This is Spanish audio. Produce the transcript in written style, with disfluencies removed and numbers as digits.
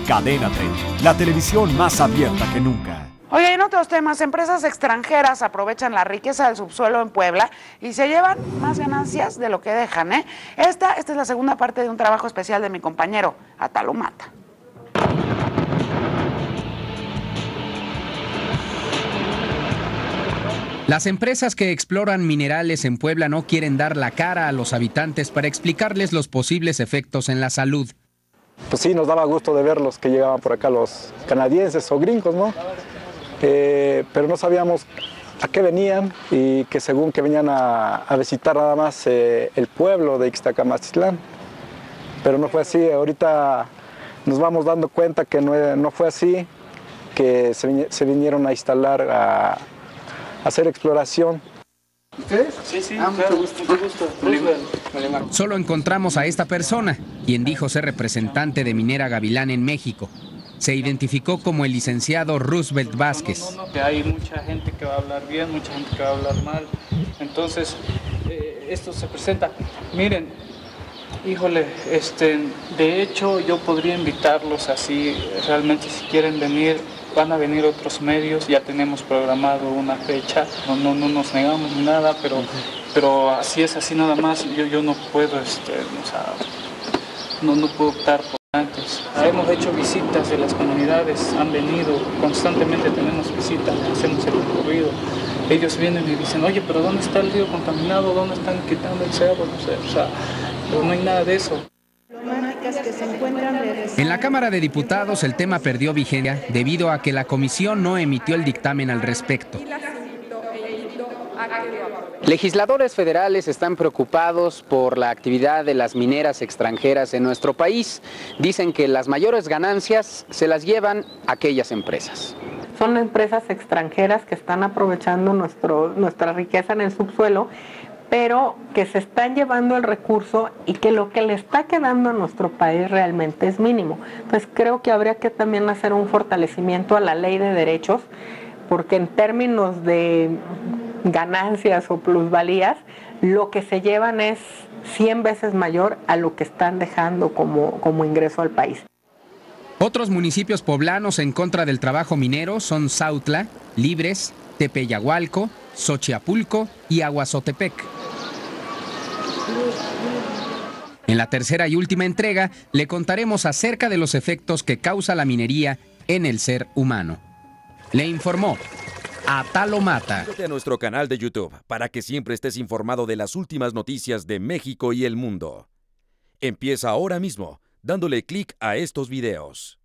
Cadena 30, la televisión más abierta que nunca. Oye, en otros temas, empresas extranjeras aprovechan la riqueza del subsuelo en Puebla y se llevan más ganancias de lo que dejan, ¿eh? Esta es la segunda parte de un trabajo especial de mi compañero, Atalo Mata. Las empresas que exploran minerales en Puebla no quieren dar la cara a los habitantes para explicarles los posibles efectos en la salud. Pues sí, nos daba gusto de verlos que llegaban por acá los canadienses o gringos, ¿no? Pero no sabíamos a qué venían y que según que venían a visitar nada más el pueblo de Ixtacamacitlán. Pero no fue así, ahorita nos vamos dando cuenta que no fue así, que se vinieron a instalar a hacer exploración. ¿Ustedes? Sí, claro, mucho gusto. Solo encontramos a esta persona, quien dijo ser representante de Minera Gavilán en México. Se identificó como el licenciado Roosevelt Vázquez. Que hay mucha gente que va a hablar bien, mucha gente que va a hablar mal. Entonces, esto se presenta. Miren, híjole, de hecho yo podría invitarlos así, realmente si quieren venir. Van a venir otros medios, ya tenemos programado una fecha, no nos negamos ni nada, pero así es, así nada más, yo no puedo, no puedo optar por antes. Hemos hecho visitas de las comunidades, han venido, constantemente tenemos visitas, hacemos el recorrido. Ellos vienen y dicen, oye, pero ¿dónde está el río contaminado? ¿Dónde están quitando el cerro? No sé, pero no hay nada de eso. En la Cámara de Diputados el tema perdió vigencia debido a que la comisión no emitió el dictamen al respecto. Legisladores federales están preocupados por la actividad de las mineras extranjeras en nuestro país. Dicen que las mayores ganancias se las llevan aquellas empresas. Son empresas extranjeras que están aprovechando nuestra riqueza en el subsuelo, pero que se están llevando el recurso y que lo que le está quedando a nuestro país realmente es mínimo. Entonces creo que habría que también hacer un fortalecimiento a la ley de derechos, porque en términos de ganancias o plusvalías, lo que se llevan es 100 veces mayor a lo que están dejando como ingreso al país. Otros municipios poblanos en contra del trabajo minero son Sautla, Libres, Tepeyagualco, Xochiapulco y Aguazotepec. En la tercera y última entrega le contaremos acerca de los efectos que causa la minería en el ser humano. Le informó Atalo Mata. Suscríbete a nuestro canal de YouTube para que siempre estés informado de las últimas noticias de México y el mundo. Empieza ahora mismo dándole clic a estos videos.